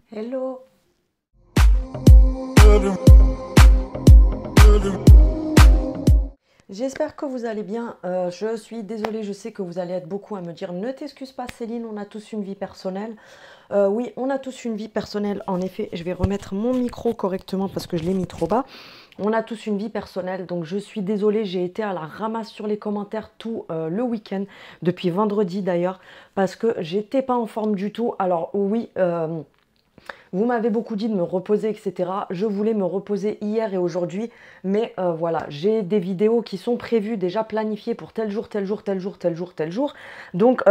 Hello. J'espère que vous allez bien. Je suis désolée, je sais que vous allez être beaucoup à me dire ne t'excuse pas Céline, on a tous une vie personnelle. Oui, on a tous une vie personnelle. En effet, je vais remettre mon micro correctement parce que je l'ai mis trop bas. On a tous une vie personnelle, donc je suis désolée, j'ai été à la ramasse sur les commentaires tout le week-end, depuis vendredi d'ailleurs, parce que j'étais pas en forme du tout. Alors oui, vous m'avez beaucoup dit de me reposer, etc. Je voulais me reposer hier et aujourd'hui, mais voilà, j'ai des vidéos qui sont prévues, déjà planifiées pour tel jour, tel jour, tel jour, tel jour, tel jour. Donc,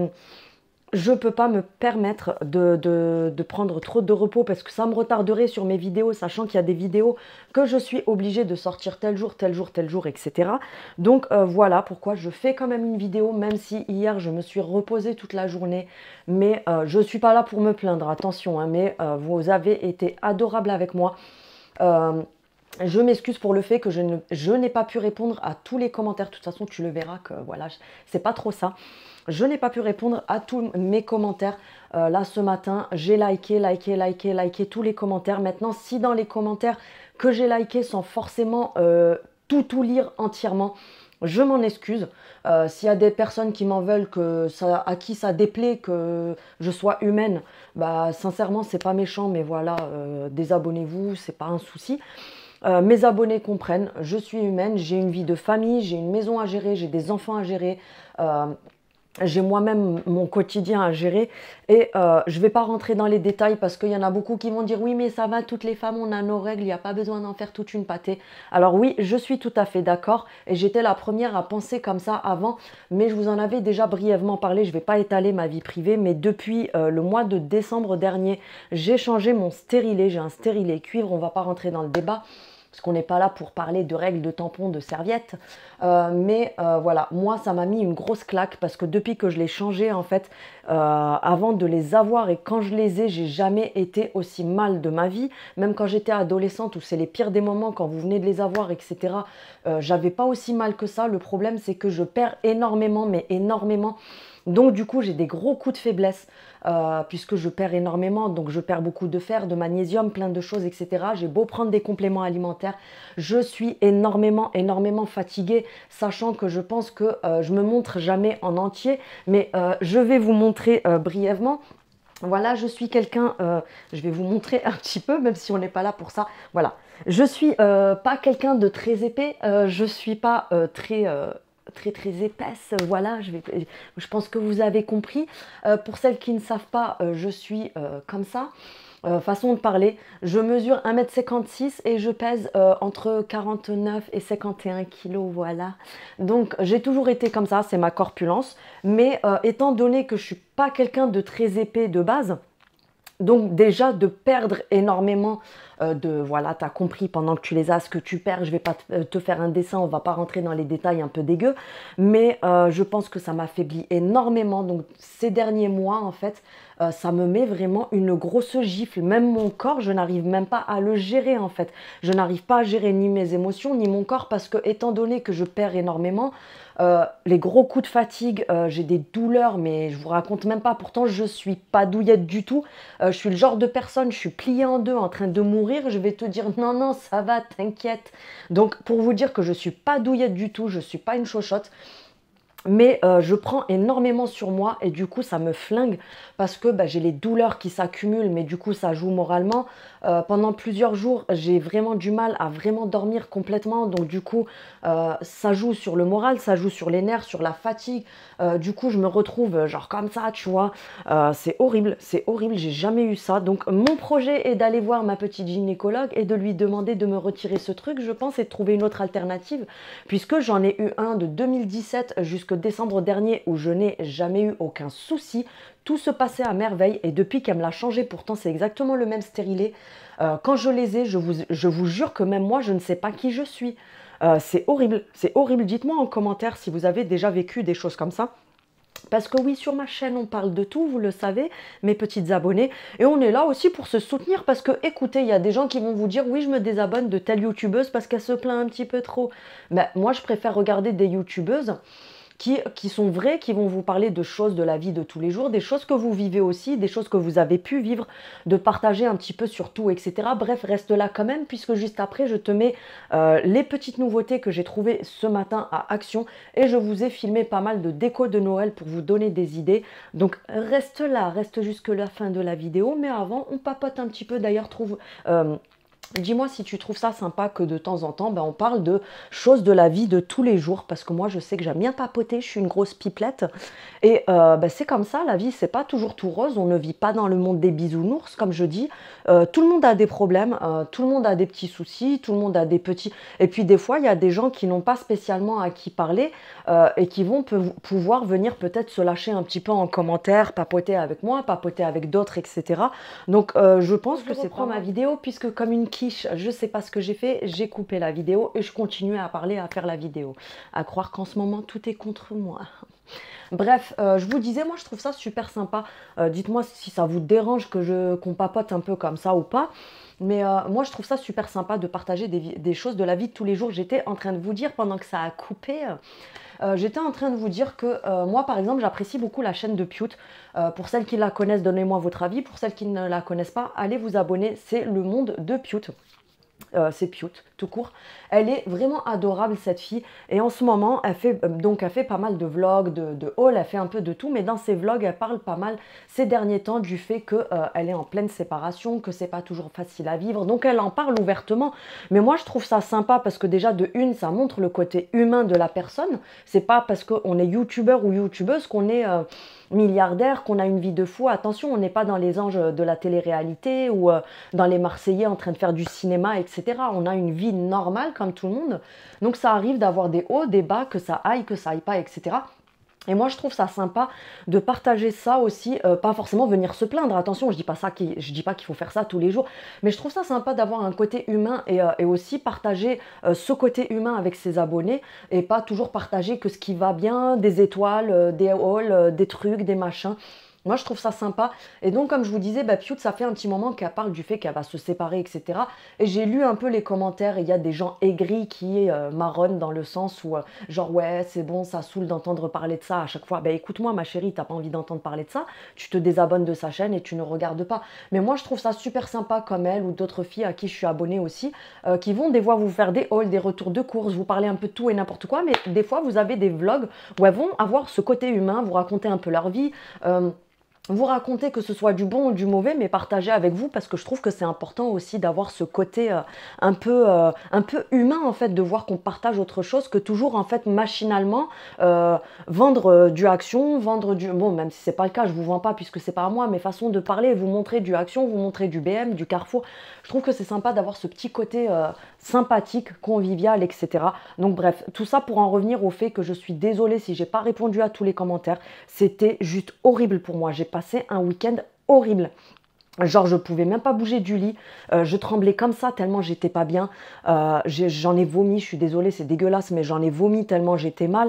je ne peux pas me permettre de prendre trop de repos parce que ça me retarderait sur mes vidéos, sachant qu'il y a des vidéos que je suis obligée de sortir tel jour, tel jour, tel jour, etc. Donc voilà pourquoi je fais quand même une vidéo, même si hier je me suis reposée toute la journée. Mais je ne suis pas là pour me plaindre, attention, hein, mais vous avez été adorables avec moi. Euh, je m'excuse pour le fait que je n'ai pas pu répondre à tous les commentaires. De toute façon, tu le verras que voilà, c'est pas trop ça. Je n'ai pas pu répondre à tous mes commentaires. Là, ce matin, j'ai liké tous les commentaires. Maintenant, si dans les commentaires que j'ai likés sans forcément tout lire entièrement, je m'en excuse. S'il y a des personnes qui m'en veulent, à qui ça déplaît que je sois humaine, bah sincèrement, c'est pas méchant, mais voilà, désabonnez-vous, c'est pas un souci. Mes abonnés comprennent, je suis humaine, j'ai une vie de famille, j'ai une maison à gérer, j'ai des enfants à gérer. euh, j'ai moi-même mon quotidien à gérer et je ne vais pas rentrer dans les détails parce qu'il y en a beaucoup qui vont dire oui mais ça va, toutes les femmes on a nos règles, il n'y a pas besoin d'en faire toute une pâtée. Alors oui, je suis tout à fait d'accord et j'étais la première à penser comme ça avant, mais je vous en avais déjà brièvement parlé, je ne vais pas étaler ma vie privée, mais depuis le mois de décembre dernier, j'ai changé mon stérilet, j'ai un stérilet cuivre, on ne va pas rentrer dans le débat parce qu'on n'est pas là pour parler de règles, de tampons, de serviettes. Mais voilà, moi, ça m'a mis une grosse claque parce que depuis que je l'ai changé, en fait, avant de les avoir et quand je les ai, j'ai jamais été aussi mal de ma vie. Même quand j'étais adolescente, où c'est les pires des moments, quand vous venez de les avoir, etc., j'avais pas aussi mal que ça. Le problème, c'est que je perds énormément, mais énormément. Donc du coup, j'ai des gros coups de faiblesse puisque je perds énormément. Donc je perds beaucoup de fer, de magnésium, plein de choses, etc. J'ai beau prendre des compléments alimentaires, je suis énormément fatiguée, sachant que je pense que je me montre jamais en entier. Mais je vais vous montrer brièvement. Voilà, je suis quelqu'un, je vais vous montrer un petit peu, même si on n'est pas là pour ça. Voilà, je suis pas quelqu'un de très épais, je suis pas très épaisse, voilà, je pense que vous avez compris. Pour celles qui ne savent pas, je suis comme ça. Façon de parler, je mesure 1,56 m et je pèse entre 49 et 51 kilos, voilà. Donc j'ai toujours été comme ça, c'est ma corpulence. Mais étant donné que je suis pas quelqu'un de très épais de base, donc déjà de perdre énormément voilà, tu as compris pendant que tu les as ce que tu perds, je vais pas te faire un dessin, on va pas rentrer dans les détails un peu dégueux, mais je pense que ça m'affaiblit énormément. Donc ces derniers mois en fait, ça me met vraiment une grosse gifle, même mon corps, je n'arrive même pas à le gérer en fait. Je n'arrive pas à gérer ni mes émotions ni mon corps parce que étant donné que je perds énormément, les gros coups de fatigue, j'ai des douleurs, mais je vous raconte même pas. Pourtant, je suis pas douillette du tout. Je suis le genre de personne, je suis pliée en deux, en train de mourir. Je vais te dire non, ça va, t'inquiète. Donc, pour vous dire que je suis pas douillette du tout, je suis pas une chochotte. Mais je prends énormément sur moi et du coup ça me flingue parce que j'ai les douleurs qui s'accumulent, mais du coup ça joue moralement. Pendant plusieurs jours j'ai vraiment du mal à vraiment dormir complètement, donc du coup ça joue sur le moral, ça joue sur les nerfs, sur la fatigue. Du coup je me retrouve genre comme ça, tu vois. C'est horrible, j'ai jamais eu ça. Donc mon projet est d'aller voir ma petite gynécologue et de lui demander de me retirer ce truc, je pense, et de trouver une autre alternative, puisque j'en ai eu un de 2017 jusqu'à décembre dernier où je n'ai jamais eu aucun souci. Tout se passait à merveille et depuis qu'elle me l'a changé, pourtant c'est exactement le même stérilet. Quand je les ai, je vous jure que même moi, je ne sais pas qui je suis. C'est horrible, c'est horrible. Dites-moi en commentaire si vous avez déjà vécu des choses comme ça. Parce que oui, sur ma chaîne, on parle de tout, vous le savez, mes petites abonnés. Et on est là aussi pour se soutenir parce que, écoutez, il y a des gens qui vont vous dire « Oui, je me désabonne de telle youtubeuse parce qu'elle se plaint un petit peu trop. » Ben, moi, je préfère regarder des youtubeuses qui sont vraies, qui vont vous parler de choses de la vie de tous les jours, des choses que vous vivez aussi, des choses que vous avez pu vivre, de partager un petit peu sur tout, etc. Bref, reste là quand même, puisque juste après, je te mets les petites nouveautés que j'ai trouvées ce matin à Action, et je vous ai filmé pas mal de déco de Noël pour vous donner des idées. Donc reste là, reste jusque la fin de la vidéo, mais avant, on papote un petit peu. D'ailleurs, dis-moi si tu trouves ça sympa que de temps en temps, on parle de choses de la vie de tous les jours, parce que moi, je sais que j'aime bien papoter, je suis une grosse pipelette. Et c'est comme ça, la vie, c'est pas toujours tout rose, on ne vit pas dans le monde des bisounours, comme je dis. Tout le monde a des problèmes, tout le monde a des petits soucis, tout le monde a des petits... Et puis des fois, il y a des gens qui n'ont pas spécialement à qui parler et qui vont pouvoir venir peut-être se lâcher un petit peu en commentaire, papoter avec moi, papoter avec d'autres, etc. Donc je pense que c'est pas ma vidéo, puisque comme une quiche, je sais pas ce que j'ai fait, j'ai coupé la vidéo et je continue à parler, à faire la vidéo. À croire qu'en ce moment, tout est contre moi. Bref, je vous disais, moi je trouve ça super sympa. Dites-moi si ça vous dérange qu'on papote un peu comme ça ou pas. Mais moi je trouve ça super sympa de partager des choses de la vie de tous les jours. J'étais en train de vous dire, pendant que ça a coupé, j'étais en train de vous dire que moi par exemple j'apprécie beaucoup la chaîne de Piute. Pour celles qui la connaissent, donnez-moi votre avis. Pour celles qui ne la connaissent pas, allez vous abonner. C'est le monde de Piute. C'est Piute, tout court. Elle est vraiment adorable, cette fille. Et en ce moment, elle fait pas mal de vlogs, de hauls, elle fait un peu de tout. Mais dans ses vlogs, elle parle pas mal ces derniers temps du fait qu'elle est en pleine séparation, que c'est pas toujours facile à vivre. Donc elle en parle ouvertement. Mais moi, je trouve ça sympa parce que déjà, de une, ça montre le côté humain de la personne. C'est pas parce qu'on est youtubeur ou youtubeuse qu'on est... milliardaire, qu'on a une vie de fou. Attention, on n'est pas dans les anges de la télé-réalité ou dans les Marseillais en train de faire du cinéma, etc. On a une vie normale comme tout le monde. Donc ça arrive d'avoir des hauts, des bas, que ça aille pas, etc. Et moi, je trouve ça sympa de partager ça aussi, pas forcément venir se plaindre. Attention, je dis pas qu'il faut faire ça tous les jours, mais je trouve ça sympa d'avoir un côté humain et aussi partager ce côté humain avec ses abonnés et pas toujours partager que ce qui va bien, des étoiles, des hauls, des trucs, des machins. Moi, je trouve ça sympa. Et donc, comme je vous disais, Piute, ça fait un petit moment qu'elle parle du fait qu'elle va se séparer, etc. Et j'ai lu un peu les commentaires et il y a des gens aigris qui marronnent dans le sens où, genre, ouais, c'est bon, ça saoule d'entendre parler de ça à chaque fois. Écoute-moi, ma chérie, t'as pas envie d'entendre parler de ça, tu te désabonnes de sa chaîne et tu ne regardes pas. Mais moi, je trouve ça super sympa comme elle ou d'autres filles à qui je suis abonnée aussi, qui vont des fois vous faire des hauls, des retours de course, vous parler un peu de tout et n'importe quoi. Mais des fois, vous avez des vlogs où elles vont avoir ce côté humain, vous raconter un peu leur vie. Vous raconter que ce soit du bon ou du mauvais, mais partager avec vous parce que je trouve que c'est important aussi d'avoir ce côté un peu humain en fait, de voir qu'on partage autre chose que toujours en fait machinalement vendre du Action, vendre du... Bon, même si c'est pas le cas, je vous vends pas puisque c'est pas à moi, mais façon de parler, vous montrer du Action, vous montrer du BM, du Carrefour. Je trouve que c'est sympa d'avoir ce petit côté sympathique, convivial, etc. Donc bref, tout ça pour en revenir au fait que je suis désolée si j'ai pas répondu à tous les commentaires. C'était juste horrible pour moi. J'ai passé un week-end horrible. Genre, je pouvais même pas bouger du lit. Je tremblais comme ça tellement j'étais pas bien. J'en ai vomi, je suis désolée, c'est dégueulasse, mais j'en ai vomi tellement j'étais mal.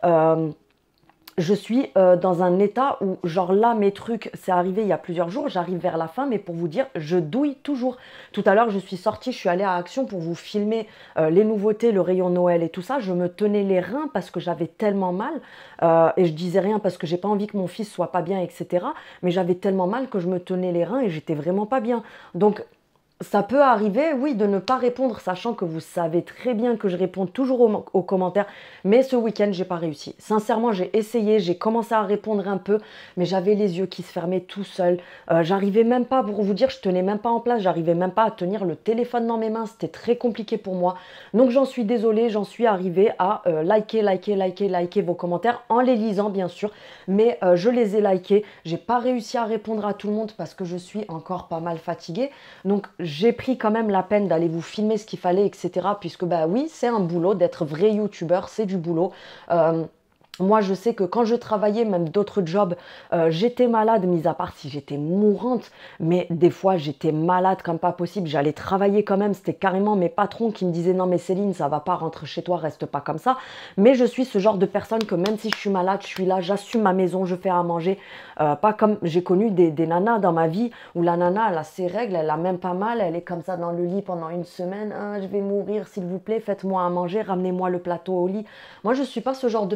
Je suis dans un état où, genre là, mes trucs, c'est arrivé il y a plusieurs jours, j'arrive vers la fin, mais pour vous dire, je douille toujours. Tout à l'heure, je suis sortie, je suis allée à Action pour vous filmer les nouveautés, le rayon Noël et tout ça. Je me tenais les reins parce que j'avais tellement mal, et je disais rien parce que j'ai pas envie que mon fils soit pas bien, etc. Mais j'avais tellement mal que je me tenais les reins et j'étais vraiment pas bien. Donc, ça peut arriver, oui, de ne pas répondre, sachant que vous savez très bien que je réponds toujours aux commentaires, mais ce week-end, j'ai pas réussi. Sincèrement, j'ai essayé, j'ai commencé à répondre un peu, mais j'avais les yeux qui se fermaient tout seuls. J'arrivais même pas, pour vous dire, je tenais même pas en place, j'arrivais même pas à tenir le téléphone dans mes mains, c'était très compliqué pour moi. Donc j'en suis désolée, j'en suis arrivée à liker vos commentaires, en les lisant bien sûr, mais je les ai likés. J'ai pas réussi à répondre à tout le monde parce que je suis encore pas mal fatiguée, donc j'ai pris quand même la peine d'aller vous filmer ce qu'il fallait, etc. Puisque oui, c'est un boulot d'être vrai youtubeur, c'est du boulot. Moi, je sais que quand je travaillais, même d'autres jobs, j'étais malade, mis à part si j'étais mourante, mais des fois, j'étais malade comme pas possible. J'allais travailler quand même, c'était carrément mes patrons qui me disaient « Non mais Céline, ça va pas, rentre chez toi, reste pas comme ça ». Mais je suis ce genre de personne que même si je suis malade, je suis là, j'assume ma maison, je fais à manger. Pas comme j'ai connu des nanas dans ma vie où la nana, elle a ses règles, elle a même pas mal, elle est comme ça dans le lit pendant une semaine. Ah, je vais mourir, s'il vous plaît, faites-moi à manger, ramenez-moi le plateau au lit. Moi, je suis pas ce genre de personne, je suis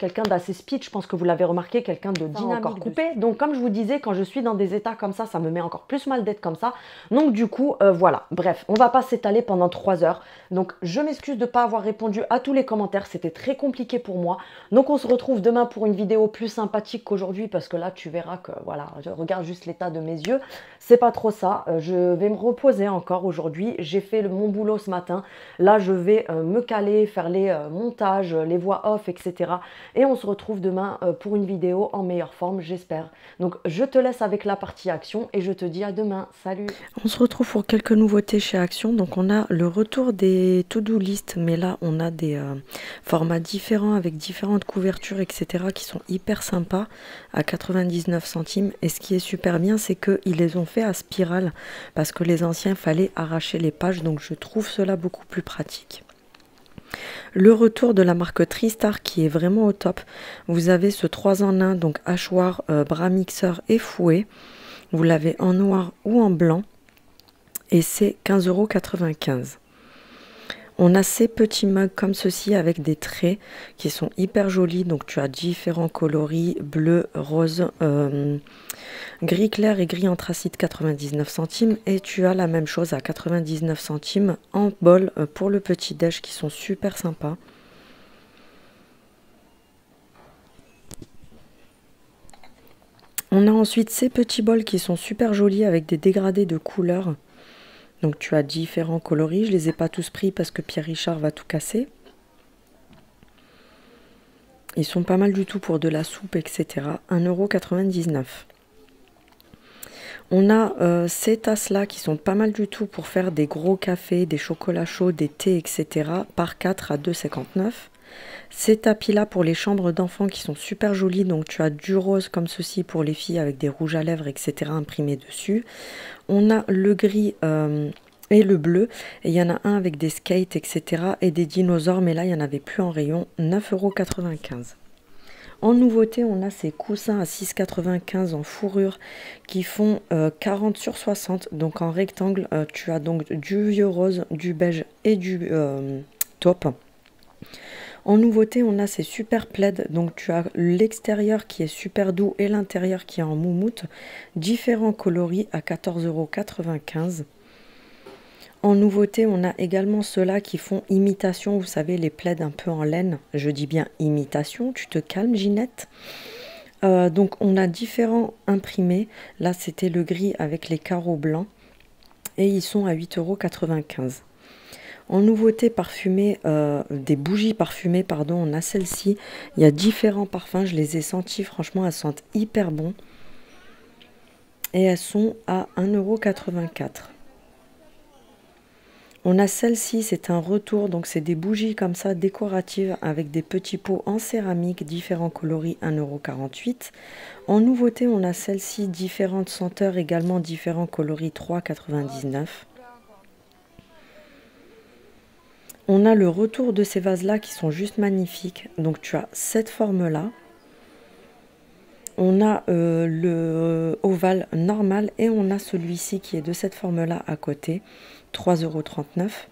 quelqu'un d'assez speed, je pense que vous l'avez remarqué, quelqu'un de dynamique, encore coupé. Donc comme je vous disais, quand je suis dans des états comme ça me met encore plus mal d'être comme ça. Donc du coup, voilà, bref, on va pas s'étaler pendant 3 heures. Donc je m'excuse de ne pas avoir répondu à tous les commentaires, c'était très compliqué pour moi. Donc on se retrouve demain pour une vidéo plus sympathique qu'aujourd'hui, parce que là tu verras que voilà, je regarde juste l'état de mes yeux, c'est pas trop ça. Je vais me reposer encore aujourd'hui, j'ai fait mon boulot ce matin, là je vais me caler, faire les montages, les voix off, etc. Et on se retrouve demain pour une vidéo en meilleure forme, j'espère. Donc je te laisse avec la partie Action et je te dis à demain, salut. On se retrouve pour quelques nouveautés chez Action. Donc on a le retour des to-do list, mais là on a des formats différents avec différentes couvertures, etc. qui sont hyper sympas à 99 centimes. Et ce qui est super bien, c'est qu'ils les ont fait à spirale parce que les anciens, fallait arracher les pages. Donc je trouve cela beaucoup plus pratique. Le retour de la marque Tristar qui est vraiment au top. Vous avez ce 3 en 1, donc hachoir, bras mixeur et fouet. Vous l'avez en noir ou en blanc. Et c'est 15,95 €. On a ces petits mugs comme ceci avec des traits qui sont hyper jolis. Donc tu as différents coloris, bleu, rose, gris clair et gris anthracite 99 centimes. Et tu as la même chose à 99 centimes en bol pour le petit déj qui sont super sympas. On a ensuite ces petits bols qui sont super jolis avec des dégradés de couleurs. Donc tu as différents coloris, je les ai pas tous pris parce que Pierre Richard va tout casser. Ils sont pas mal du tout pour de la soupe, etc. 1,99 €. On a ces tasses-là qui sont pas mal du tout pour faire des gros cafés, des chocolats chauds, des thés, etc. par 4 à 2,59 €. Ces tapis-là pour les chambres d'enfants qui sont super jolis. Donc tu as du rose comme ceci pour les filles avec des rouges à lèvres, etc. imprimés dessus. On a le gris et le bleu. Et il y en a un avec des skates, etc. et des dinosaures. Mais là, il n'y en avait plus en rayon. 9,95 €. En nouveauté, on a ces coussins à 6,95 € en fourrure qui font 40 sur 60. Donc en rectangle, tu as donc du vieux rose, du beige et du taupe. En nouveauté, on a ces super plaids. Donc tu as l'extérieur qui est super doux et l'intérieur qui est en moumoute. Différents coloris à 14,95 €. En nouveauté, on a également ceux-là qui font imitation. Vous savez, les plaids un peu en laine. Je dis bien imitation. Tu te calmes, Ginette. Donc on a différents imprimés. Là, c'était le gris avec les carreaux blancs. Et ils sont à 8,95 €. En nouveauté parfumée, des bougies parfumées, pardon, on a celle-ci. Il y a différents parfums, je les ai sentis, franchement, elles sentent hyper bon. Et elles sont à 1,84 €. On a celle-ci, c'est un retour, donc c'est des bougies comme ça, décoratives, avec des petits pots en céramique, différents coloris, 1,48 €. En nouveauté, on a celle-ci, différentes senteurs, également différents coloris, 3,99 €. On a le retour de ces vases-là qui sont juste magnifiques. Donc tu as cette forme-là. On a le ovale normal et on a celui-ci qui est de cette forme-là à côté. 3,39 €.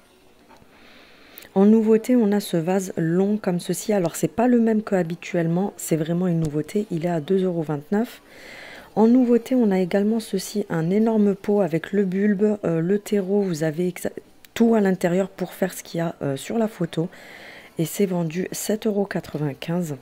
En nouveauté, on a ce vase long comme ceci. Alors, c'est pas le même qu'habituellement. C'est vraiment une nouveauté. Il est à 2,29 €. En nouveauté, on a également ceci, un énorme pot avec le bulbe, le terreau. Vous avez tout à l'intérieur pour faire ce qu'il y a sur la photo. Et c'est vendu 7,95 €.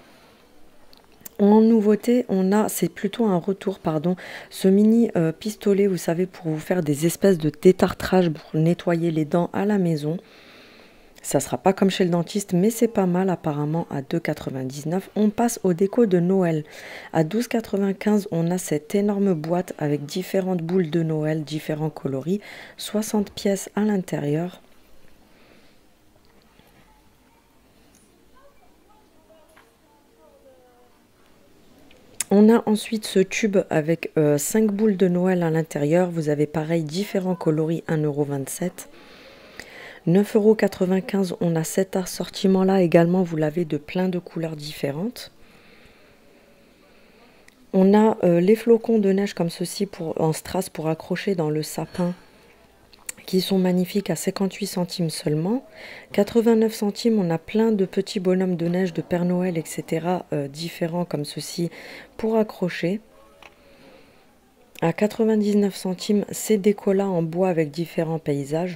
En nouveauté, on a, c'est plutôt un retour, pardon, ce mini pistolet, vous savez, pour vous faire des espèces de détartrage pour nettoyer les dents à la maison. Ça sera pas comme chez le dentiste, mais c'est pas mal apparemment à 2,99 €. On passe au déco de Noël. À 12,95 €, on a cette énorme boîte avec différentes boules de Noël, différents coloris, 60 pièces à l'intérieur. On a ensuite ce tube avec 5 boules de Noël à l'intérieur. Vous avez pareil différents coloris, 1,27 €. 9,95 €, on a cet assortiment-là également, vous l'avez de plein de couleurs différentes. On a les flocons de neige comme ceci en strass pour accrocher dans le sapin qui sont magnifiques à 58 centimes seulement. 89 centimes, on a plein de petits bonhommes de neige, de Père Noël, etc. Différents comme ceci pour accrocher. À 99 centimes, ces décolas en bois avec différents paysages.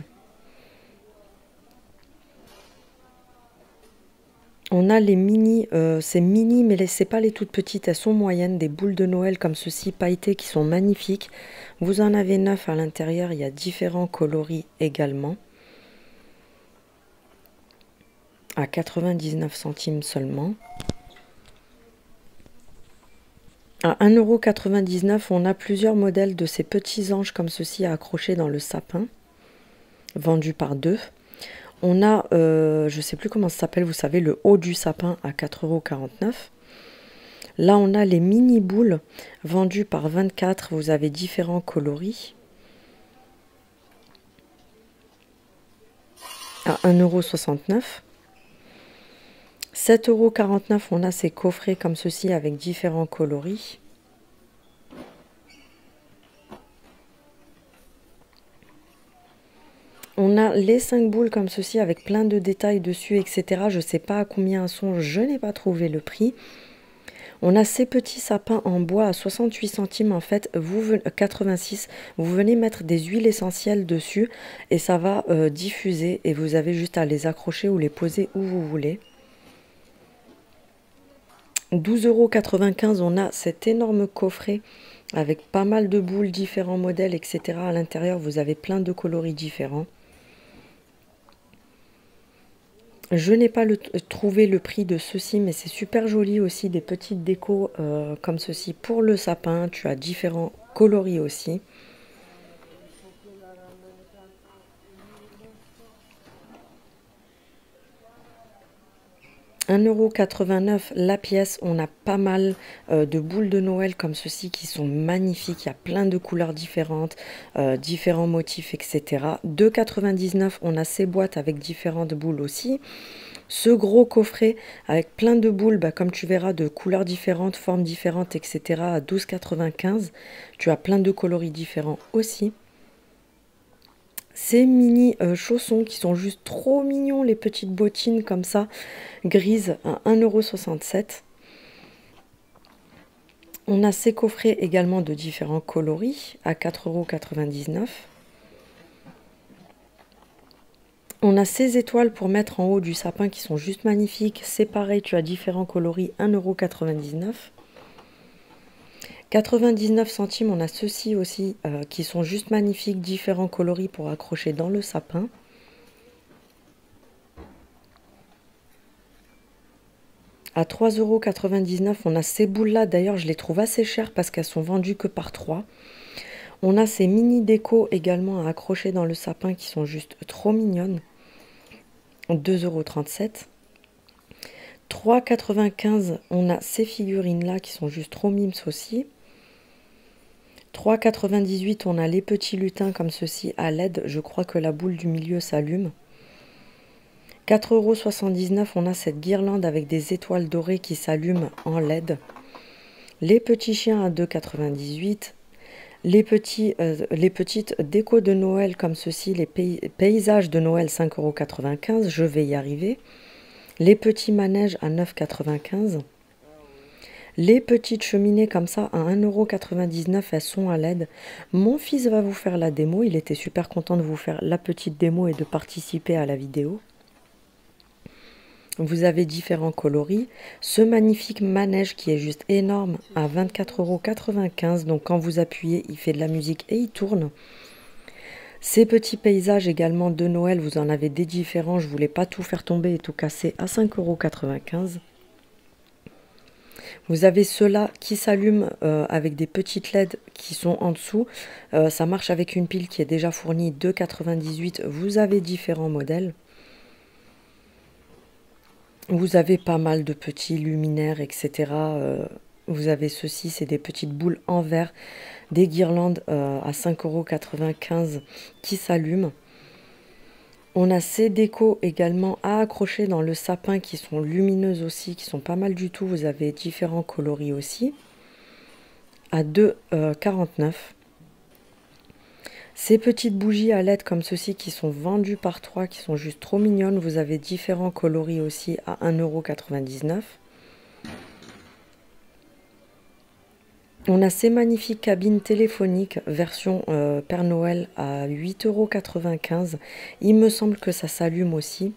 On a les mini, c'est mini, mais c'est pas les toutes petites, elles sont moyennes, des boules de Noël comme ceci, pailletées, qui sont magnifiques. Vous en avez 9 à l'intérieur, il y a différents coloris également. À 99 centimes seulement. À 1,99 €, on a plusieurs modèles de ces petits anges comme ceci à accrocher dans le sapin, vendus par deux. On a, je ne sais plus comment ça s'appelle, vous savez, le haut du sapin à 4,49 €. Là, on a les mini boules vendues par 24. Vous avez différents coloris. À 1,69 €. 7,49 €, on a ces coffrets comme ceci avec différents coloris. On a les 5 boules comme ceci avec plein de détails dessus, etc. Je ne sais pas à combien elles sont, je n'ai pas trouvé le prix. On a ces petits sapins en bois à 68 centimes en fait, 86. Vous venez mettre des huiles essentielles dessus et ça va diffuser et vous avez juste à les accrocher ou les poser où vous voulez. 12,95 €, on a cet énorme coffret avec pas mal de boules, différents modèles, etc. À l'intérieur, vous avez plein de coloris différents. Je n'ai pas trouvé le prix de ceci, mais c'est super joli aussi, des petites décos comme ceci pour le sapin. Tu as différents coloris aussi. 1,89 € la pièce. On a pas mal de boules de Noël comme ceci qui sont magnifiques. Il y a plein de couleurs différentes, différents motifs, etc. 2,99 €, on a ces boîtes avec différentes boules aussi. Ce gros coffret avec plein de boules, comme tu verras, de couleurs différentes, formes différentes, etc. à 12,95 €. Tu as plein de coloris différents aussi. Ces mini chaussons qui sont juste trop mignons, les petites bottines comme ça, grises à 1,67 €. On a ces coffrets également de différents coloris à 4,99 €. On a ces étoiles pour mettre en haut du sapin qui sont juste magnifiques. C'est pareil, tu as différents coloris, 1,99 €. 99 centimes, on a ceux-ci aussi qui sont juste magnifiques, différents coloris pour accrocher dans le sapin. À 3,99 €, on a ces boules-là. D'ailleurs, je les trouve assez chères parce qu'elles sont vendues que par 3. On a ces mini décos également à accrocher dans le sapin qui sont juste trop mignonnes. 2,37 €. 3,95 €, on a ces figurines-là qui sont juste trop mimes aussi. 3,98 €, on a les petits lutins comme ceci à LED. Je crois que la boule du milieu s'allume. 4,79 €, on a cette guirlande avec des étoiles dorées qui s'allument en LED. Les petits chiens à 2,98 €. Les petites décos de Noël comme ceci, les paysages de Noël, 5,95 €. Je vais y arriver. Les petits manèges à 9,95 €. Les petites cheminées comme ça à 1,99 €, elles sont à LED. Mon fils va vous faire la démo. Il était super content de vous faire la petite démo et de participer à la vidéo. Vous avez différents coloris. Ce magnifique manège qui est juste énorme à 24,95 €. Donc quand vous appuyez, il fait de la musique et il tourne. Ces petits paysages également de Noël, vous en avez des différents. Je ne voulais pas tout faire tomber et tout casser à 5,95 €. Vous avez ceux-là qui s'allument avec des petites LED qui sont en dessous. Ça marche avec une pile qui est déjà fournie, 2,98 €. Vous avez différents modèles. Vous avez pas mal de petits luminaires, etc. Vous avez ceci, c'est des petites boules en verre, des guirlandes à 5,95 € qui s'allument. On a ces décos également à accrocher dans le sapin qui sont lumineuses aussi, qui sont pas mal du tout. Vous avez différents coloris aussi, à 2,49 €. Ces petites bougies à LED comme ceci qui sont vendues par 3, qui sont juste trop mignonnes. Vous avez différents coloris aussi à 1,99 €. On a ces magnifiques cabines téléphoniques version Père Noël à 8,95 €. Il me semble que ça s'allume aussi.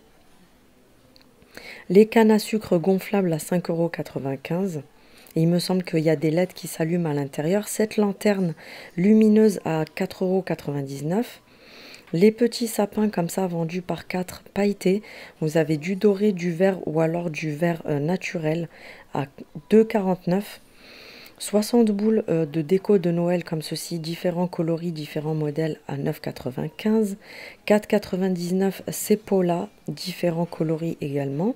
Les cannes à sucre gonflables à 5,95 €. Et il me semble qu'il y a des LED qui s'allument à l'intérieur. Cette lanterne lumineuse à 4,99 €. Les petits sapins comme ça vendus par 4 pailletés. Vous avez du doré, du vert ou alors du vert naturel à 2,49 €. 60 boules de déco de Noël comme ceci, différents coloris, différents modèles à 9,95 €. 4,99 € ces pots-là, différents coloris également.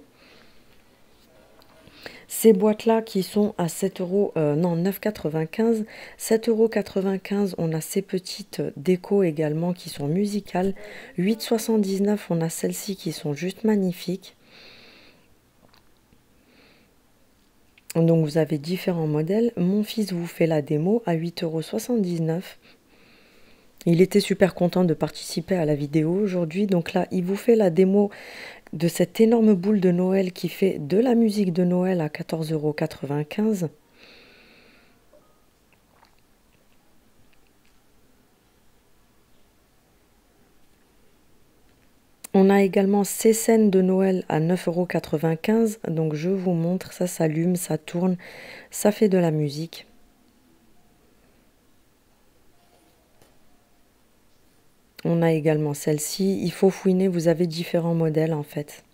Ces boîtes-là qui sont à 9,95 €. 7,95 €, on a ces petites décos également qui sont musicales. 8,79 €, on a celles-ci qui sont juste magnifiques. Donc vous avez différents modèles. Mon fils vous fait la démo à 8,79 €. Il était super content de participer à la vidéo aujourd'hui. Donc là, il vous fait la démo de cette énorme boule de Noël qui fait de la musique de Noël à 14,95 €. On a également ces scènes de Noël à 9,95 €. Donc je vous montre, ça s'allume, ça tourne, ça fait de la musique. On a également celle-ci. Il faut fouiner, vous avez différents modèles en fait.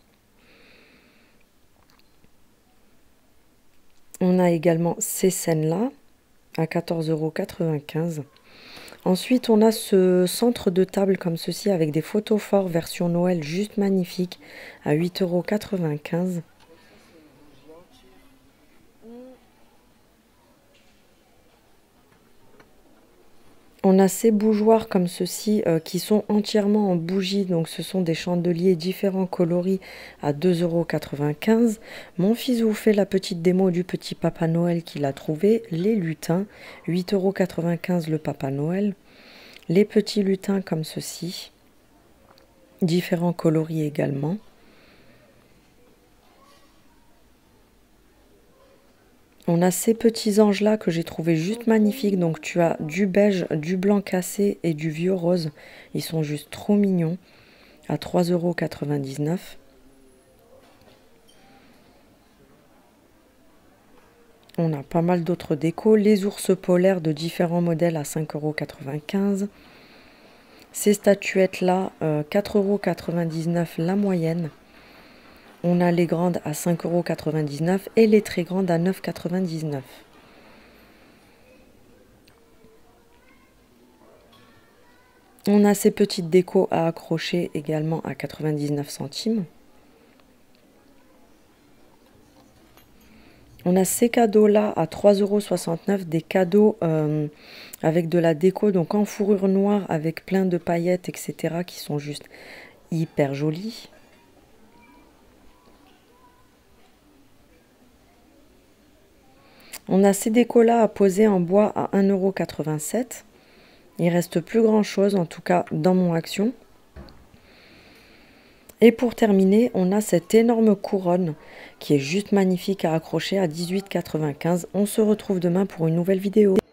On a également ces scènes-là à 14,95 €. Ensuite, on a ce centre de table comme ceci avec des photos forts version Noël juste magnifique à 8,95 €. On a ces bougeoirs comme ceci qui sont entièrement en bougie. Donc ce sont des chandeliers différents coloris à 2,95 €. Mon fils vous fait la petite démo du petit Papa Noël qu'il a trouvé. Les lutins, 8,95 € le Papa Noël. Les petits lutins comme ceci, différents coloris également. On a ces petits anges là que j'ai trouvé juste magnifiques. Donc tu as du beige, du blanc cassé et du vieux rose. Ils sont juste trop mignons à 3,99 €. On a pas mal d'autres décos. Les ours polaires de différents modèles à 5,95 €. Ces statuettes là, 4,99 € la moyenne. On a les grandes à 5,99 € et les très grandes à 9,99 €. On a ces petites décos à accrocher également à 99 centimes. On a ces cadeaux-là à 3,69 €, des cadeaux avec de la déco, donc en fourrure noire avec plein de paillettes, etc. qui sont juste hyper jolis. On a ces décos-là à poser en bois à 1,87 €. Il reste plus grand-chose, en tout cas dans mon action. Et pour terminer, on a cette énorme couronne qui est juste magnifique à accrocher à 18,95 €. On se retrouve demain pour une nouvelle vidéo.